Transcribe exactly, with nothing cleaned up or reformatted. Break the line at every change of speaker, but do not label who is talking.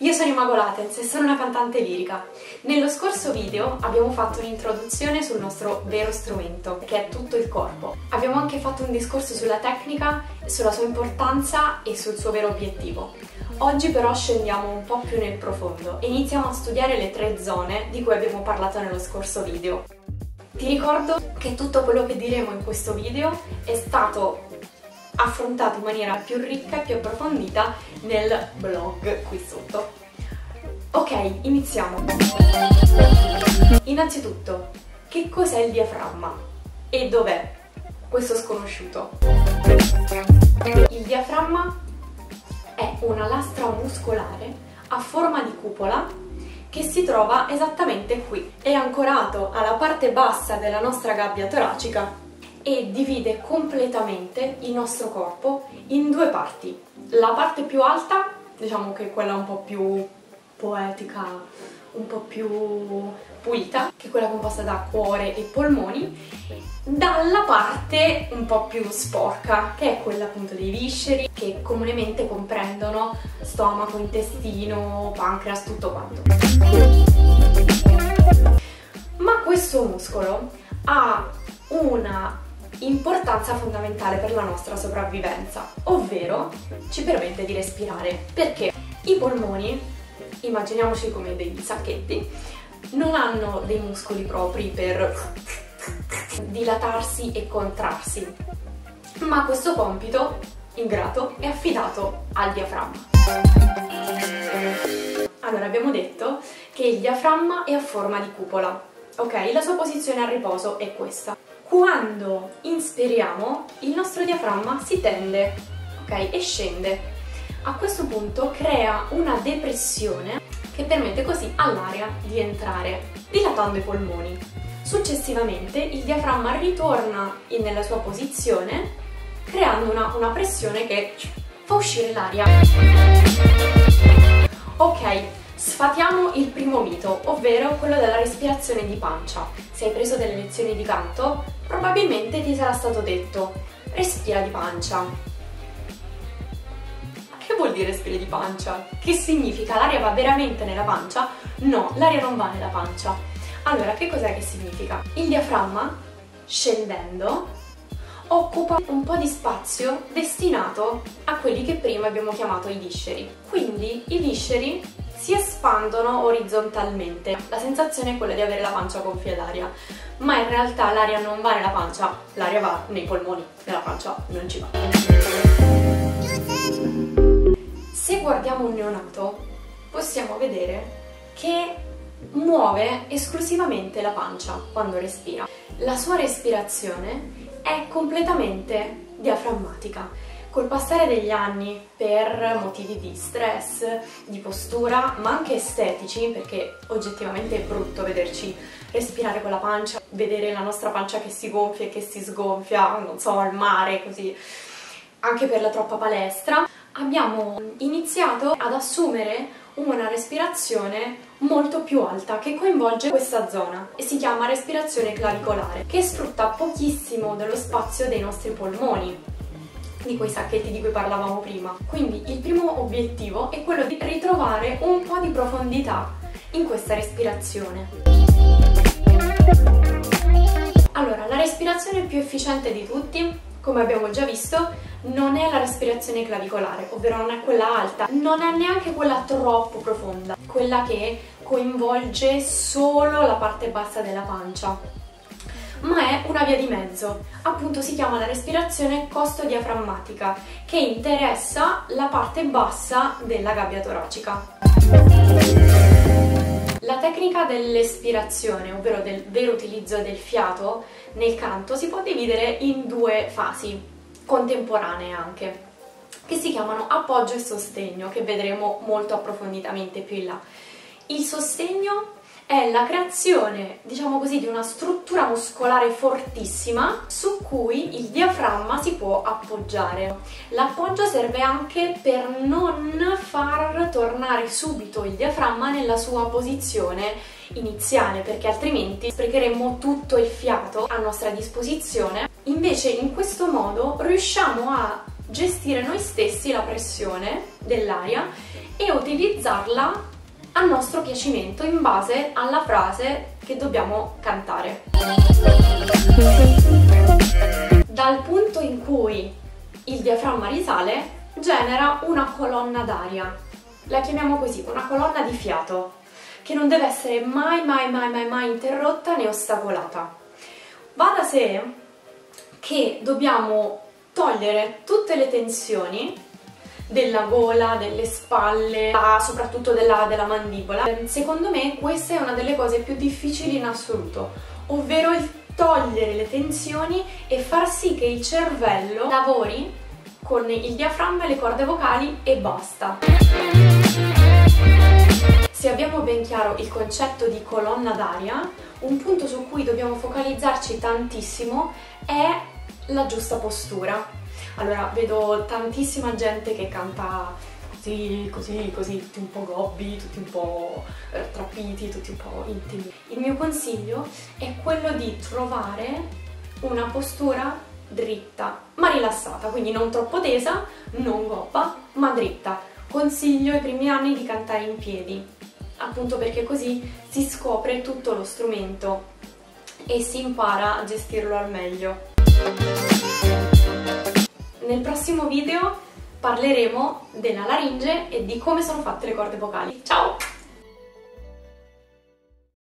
io sono Immagolatens e sono una cantante lirica. Nello scorso video abbiamo fatto un'introduzione sul nostro vero strumento, che è tutto il corpo. Abbiamo anche fatto un discorso sulla tecnica, sulla sua importanza e sul suo vero obiettivo. Oggi però scendiamo un po' più nel profondo e iniziamo a studiare le tre zone di cui abbiamo parlato nello scorso video. Ti ricordo che tutto quello che diremo in questo video è stato affrontato in maniera più ricca e più approfondita nel blog qui sotto. Ok, iniziamo! Innanzitutto, che cos'è il diaframma? E dov'è questo sconosciuto? Il diaframma è una lastra muscolare a forma di cupola che si trova esattamente qui. È ancorato alla parte bassa della nostra gabbia toracica e divide completamente il nostro corpo in due parti. La parte più alta, diciamo che è quella un po' più poetica, un po' più pulita, che è quella composta da cuore e polmoni, dalla parte un po' più sporca, che è quella appunto dei visceri, che comunemente comprendono stomaco, intestino, pancreas, tutto quanto. Ma questo muscolo ha una importanza fondamentale per la nostra sopravvivenza, ovvero ci permette di respirare, perché i polmoni, immaginiamoci come dei sacchetti, non hanno dei muscoli propri per dilatarsi e contrarsi, ma questo compito ingrato è affidato al diaframma. Allora, abbiamo detto che il diaframma è a forma di cupola, ok? La sua posizione a riposo è questa. Quando inspiriamo, il nostro diaframma si tende, ok? E scende. A questo punto crea una depressione che permette così all'aria di entrare, dilatando i polmoni. Successivamente il diaframma ritorna in, nella sua posizione, creando una, una pressione che fa uscire l'aria. Ok, sfatiamo il primo mito, ovvero quello della respirazione di pancia. Se hai preso delle lezioni di canto, probabilmente ti sarà stato detto: respira di pancia. Che vuol dire respira di pancia? Che significa? L'aria va veramente nella pancia? No, l'aria non va nella pancia. Allora, che cos'è che significa? Il diaframma, scendendo, occupa un po' di spazio destinato a quelli che prima abbiamo chiamato i visceri. Quindi i visceri si espandono orizzontalmente. La sensazione è quella di avere la pancia gonfia d'aria, ma in realtà l'aria non va nella pancia, l'aria va nei polmoni, nella pancia non ci va. Se guardiamo un neonato, possiamo vedere che muove esclusivamente la pancia quando respira. La sua respirazione è completamente diaframmatica. Col passare degli anni, per motivi di stress, di postura, ma anche estetici, perché oggettivamente è brutto vederci respirare con la pancia, vedere la nostra pancia che si gonfia e che si sgonfia, non so, al mare, così, anche per la troppa palestra, abbiamo iniziato ad assumere una respirazione molto più alta che coinvolge questa zona e si chiama respirazione clavicolare, che sfrutta pochissimo dello spazio dei nostri polmoni, di quei sacchetti di cui parlavamo prima. Quindi il primo obiettivo è quello di ritrovare un po' di profondità in questa respirazione. Allora, la respirazione più efficiente di tutti, come abbiamo già visto, non è la respirazione clavicolare, ovvero non è quella alta, non è neanche quella troppo profonda, quella che coinvolge solo la parte bassa della pancia, ma è una via di mezzo. Appunto si chiama la respirazione costodiaframmatica, che interessa la parte bassa della gabbia toracica. La tecnica dell'espirazione, ovvero del vero utilizzo del fiato nel canto, si può dividere in due fasi contemporanee anche, che si chiamano appoggio e sostegno, che vedremo molto approfonditamente più in là. Il sostegno è la creazione, diciamo così, di una struttura muscolare fortissima su cui il diaframma si può appoggiare. L'appoggio serve anche per non far tornare subito il diaframma nella sua posizione iniziale, perché altrimenti sprecheremmo tutto il fiato a nostra disposizione. Invece in questo modo riusciamo a gestire noi stessi la pressione dell'aria e utilizzarla a nostro piacimento in base alla frase che dobbiamo cantare. Dal punto in cui il diaframma risale, genera una colonna d'aria, la chiamiamo così, una colonna di fiato, che non deve essere mai mai mai mai mai interrotta né ostacolata. Va da sé che dobbiamo togliere tutte le tensioni della gola, delle spalle, soprattutto della, della mandibola. Secondo me questa è una delle cose più difficili in assoluto, ovvero il togliere le tensioni e far sì che il cervello lavori con il diaframma e le corde vocali e basta. Se abbiamo ben chiaro il concetto di colonna d'aria, un punto su cui dobbiamo focalizzarci tantissimo è la giusta postura. Allora, vedo tantissima gente che canta così, così, così, tutti un po' gobbi, tutti un po' eh, trappiti, tutti un po' intimi. Il mio consiglio è quello di trovare una postura dritta, ma rilassata, quindi non troppo tesa, non gobba, ma dritta. Consiglio i primi anni di cantare in piedi, appunto perché così si scopre tutto lo strumento e si impara a gestirlo al meglio. Nel prossimo video parleremo della laringe e di come sono fatte le corde vocali. Ciao!